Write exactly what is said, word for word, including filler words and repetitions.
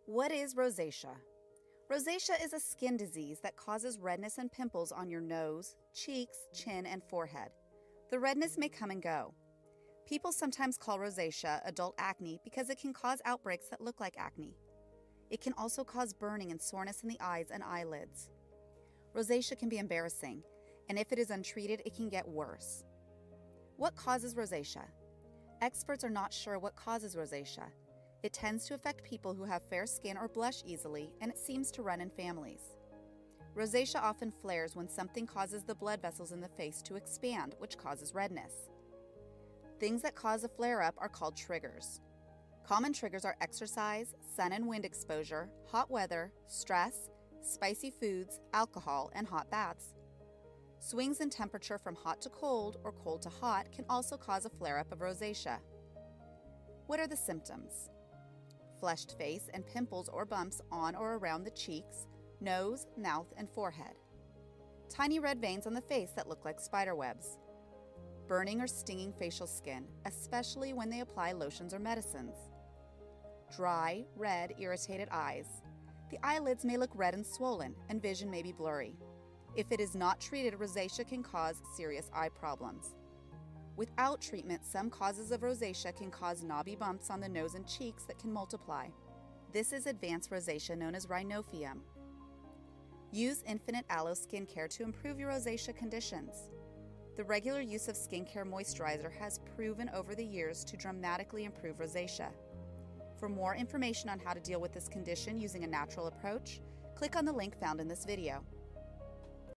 What is rosacea? Rosacea is a skin disease that causes redness and pimples on your nose, cheeks, chin, and forehead. The redness may come and go. People sometimes call rosacea adult acne because it can cause outbreaks that look like acne. It can also cause burning and soreness in the eyes and eyelids. Rosacea can be embarrassing, and if it is untreated, it can get worse. What causes rosacea? Experts are not sure what causes rosacea. It tends to affect people who have fair skin or blush easily, and it seems to run in families. Rosacea often flares when something causes the blood vessels in the face to expand, which causes redness. Things that cause a flare-up are called triggers. Common triggers are exercise, sun and wind exposure, hot weather, stress, spicy foods, alcohol, and hot baths. Swings in temperature from hot to cold or cold to hot can also cause a flare-up of rosacea. What are the symptoms? Flushed face and pimples or bumps on or around the cheeks, nose, mouth, and forehead. Tiny red veins on the face that look like spider webs. Burning or stinging facial skin, especially when they apply lotions or medicines. Dry, red, irritated eyes. The eyelids may look red and swollen, and vision may be blurry. If it is not treated, rosacea can cause serious eye problems. Without treatment, some causes of rosacea can cause knobby bumps on the nose and cheeks that can multiply. This is advanced rosacea known as rhinophyma. Use Infinite Aloe skincare to improve your rosacea conditions. The regular use of skincare moisturizer has proven over the years to dramatically improve rosacea. For more information on how to deal with this condition using a natural approach, click on the link found in this video.